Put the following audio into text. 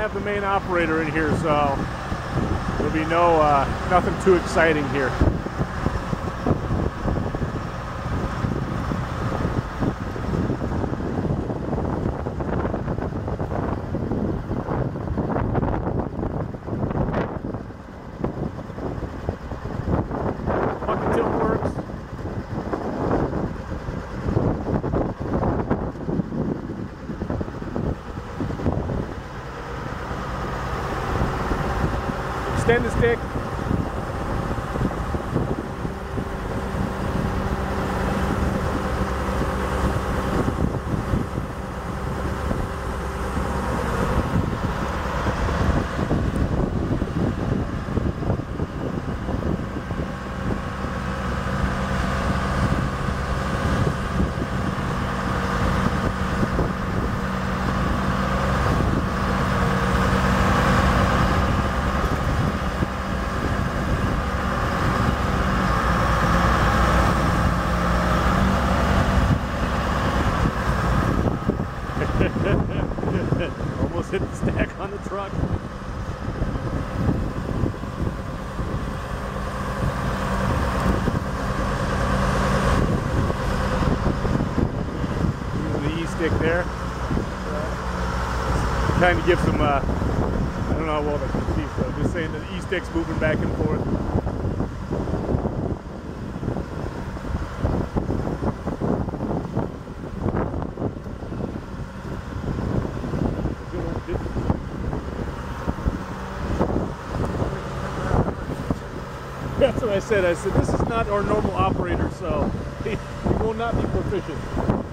have the main operator in here, so there'll be nothing too exciting here. Bucket tilt works. Extend the stick. Almost hit the stack on the truck. Using the E-stick there. Kind of gives some, I don't know how well they can see, so just saying the E-stick's moving back and forth. That's what I said. I said, this is not our normal operator, so he will not be proficient.